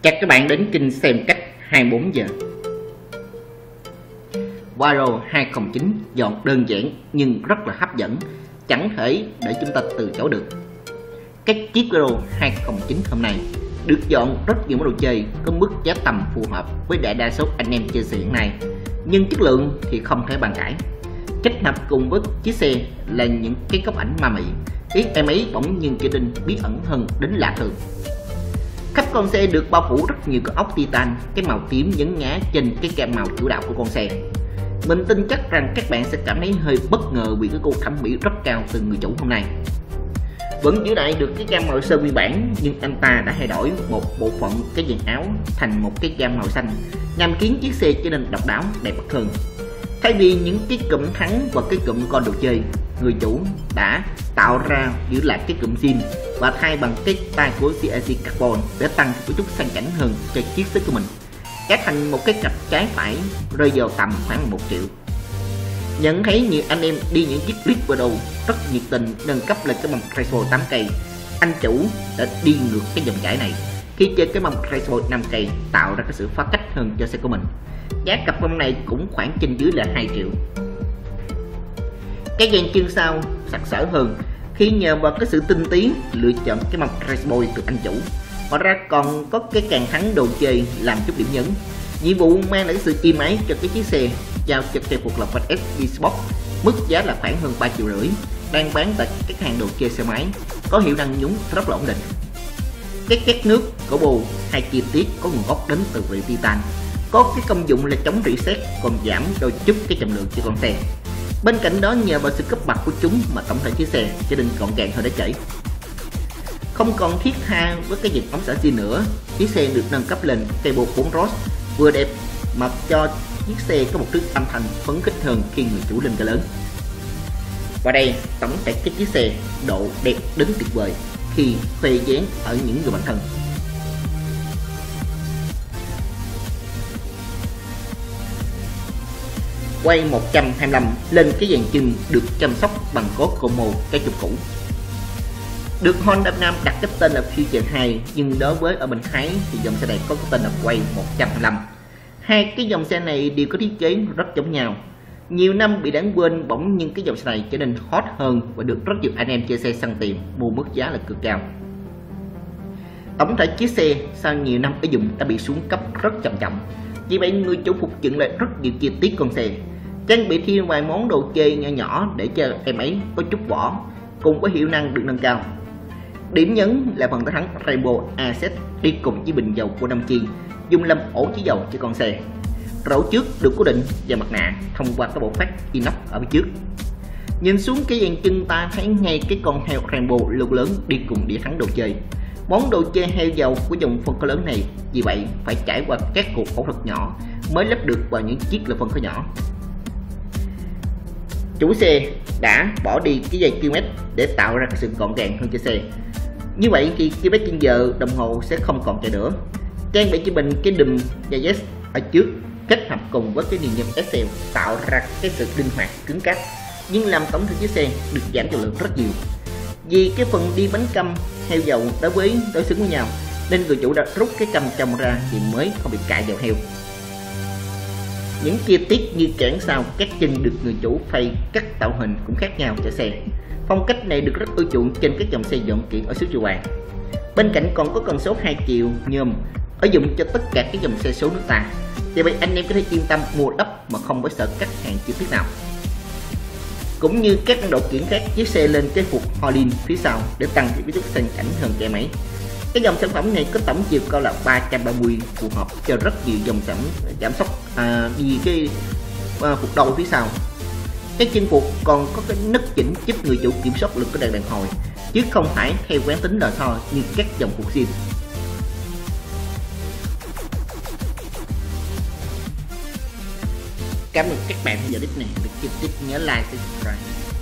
Chào các bạn đến kênh xem cách 24 giờ. Varo 209 dọn đơn giản nhưng rất là hấp dẫn, chẳng thể để chúng ta từ chối được. Cái chiếc Varo 209 hôm nay được dọn rất nhiều món đồ chơi có mức giá tầm phù hợp với đại đa số anh em chơi xe hiện nay, nhưng chất lượng thì không thể bàn cãi. Kết hợp cùng với chiếc xe là những cái góc ảnh ma mị, ý em ấy bỗng nhiên trở nên bí ẩn hơn đến lạ thường. Khắp con xe được bao phủ rất nhiều cái ốc titan, cái màu tím nhấn nhá trên cái gam màu chủ đạo của con xe. Mình tin chắc rằng các bạn sẽ cảm thấy hơi bất ngờ vì cái cô thẩm mỹ rất cao từ người chủ hôm nay. Vẫn giữ lại được cái gam màu sơn nguyên bản, nhưng anh ta đã thay đổi một bộ phận cái dàn áo thành một cái gam màu xanh nhằm khiến chiếc xe trở nên độc đáo, đẹp mắt hơn. Thay vì những cái cụm thắng và cái cụm con đồ chơi, người chủ đã tạo ra giữ lại cái cụm zin và thay bằng cái tay của CNC carbon để tăng một chút sang chảnh hơn cho chiếc xe của mình, giá thành một cái cặp trái phải rơi vào tầm khoảng 1 triệu. Nhận thấy nhiều anh em đi những chiếc clip video rất nhiệt tình nâng cấp lên cái mâm Race 8 cây, anh chủ đã đi ngược cái dòng chảy này khi chơi cái mâm Race 5 cây, tạo ra cái sự phá cách hơn cho xe của mình. Giá cặp mâm này cũng khoảng trên dưới là 2 triệu. Cái dàn chân sau sặc sỡ hơn khi nhờ vào cái sự tinh tiến lựa chọn cái mâm Race từ anh chủ. Ngoài ra còn có cái càng thắng đồ chơi làm chút điểm nhấn. Nhiệm vụ mang lại sự êm ái cho cái chiếc xe giao cho xe phục lộc và SP Sport, mức giá là khoảng hơn 3,5 triệu, đang bán tại các hàng đồ chơi xe máy, có hiệu năng nhúng rất là ổn định. Cái két nước của bồ hai chi tiết có nguồn gốc đến từ vị titan, có cái công dụng là chống rỉ sét, còn giảm đôi chút cái trọng lượng cho con xe. Bên cạnh đó, nhờ vào sự cấp bậc của chúng mà tổng thể chiếc xe trở nên gọn gàng hơn để chảy. Không còn thiết tha với cái dàn ống xả xi nữa, chiếc xe được nâng cấp lên cây bộ 4 rod vừa đẹp mà cho chiếc xe có một thứ âm thanh phấn khích hơn khi người chủ lên ga lớn. Và đây tổng thể cái chiếc xe độ đẹp đến tuyệt vời khi khoe dáng ở những người bạn thân. Quay 125 lên cái dàn chân được chăm sóc bằng cốt Como cái trục cũ. Được Honda Việt Nam đặt cái tên là Future 2, nhưng đối với ở bên Thái thì dòng xe này có cái tên là Quay 125. Hai cái dòng xe này đều có thiết kế rất giống nhau. Nhiều năm bị đáng quên, bỗng nhưng cái dòng xe này trở nên hot hơn và được rất nhiều anh em chơi xe săn tiền mua mức giá là cực cao. Tổng thể chiếc xe sau nhiều năm sử dụng đã bị xuống cấp rất trầm trọng. Vì vậy người chủ phục dựng lại rất nhiều chi tiết con xe, trang bị thêm vài món đồ chơi nhỏ nhỏ để cho em ấy có chút vỏ, cùng với hiệu năng được nâng cao. Điểm nhấn là phần tay thắng Rainbow Asset đi cùng với bình dầu của 5 chi, dùng làm ổ chứa dầu cho con xe. Rổ trước được cố định và mặt nạ thông qua cái bộ phát inox ở phía trước. Nhìn xuống cái dàn chân ta thấy ngay cái con heo Rainbow lục lớn đi cùng đĩa thắng đồ chơi. Món đồ chơi heo dầu của dòng phân khối lớn này vì vậy phải trải qua các cuộc phẫu thuật nhỏ mới lắp được vào những chiếc là phân khối nhỏ. Chủ xe đã bỏ đi cái dây km để tạo ra sự gọn gàng hơn cho xe. Như vậy thì km trên giờ đồng hồ sẽ không còn chạy nữa. Trang bị cho mình cái đùm Yates ở trước kết hợp cùng với cái niềm nhôm SL tạo ra cái sự linh hoạt cứng cáp, nhưng làm tổng thể chiếc xe được giảm trọng lượng rất nhiều. Vì cái phần đi bánh căm heo dầu đối xứng với nhau nên người chủ đã rút cái căm trong ra thì mới không bị cạy vào heo. Những chi tiết như cản sau các chân được người chủ phay cắt tạo hình cũng khác nhau cho xe. Phong cách này được rất ưa chuộng trên các dòng xe dọn kiện ở xứ Châu Á. Bên cạnh còn có cần số 2 chiều nhôm ở dụng cho tất cả các dòng xe số nước ta. Vì vậy anh em có thể yên tâm mua lắp mà không phải sợ cắt hàng chi tiết nào. Cũng như các độ kiện khác, chiếc xe lên cái phục Holland phía sau để tăng cái chút sang chảnh hơn cho em ấy. Cái dòng sản phẩm này có tổng chiều cao là 330, phù hợp cho rất nhiều dòng giảm sóc đi cái phục đầu phía sau. Cái chân phục còn có cái nấc chỉnh giúp người chủ kiểm soát lực của đàn hồi, chứ không phải theo quán tính đòi so như các dòng phục zin. Cảm ơn các bạn theo dõi clip này. Đừng quên nhớ like và subscribe.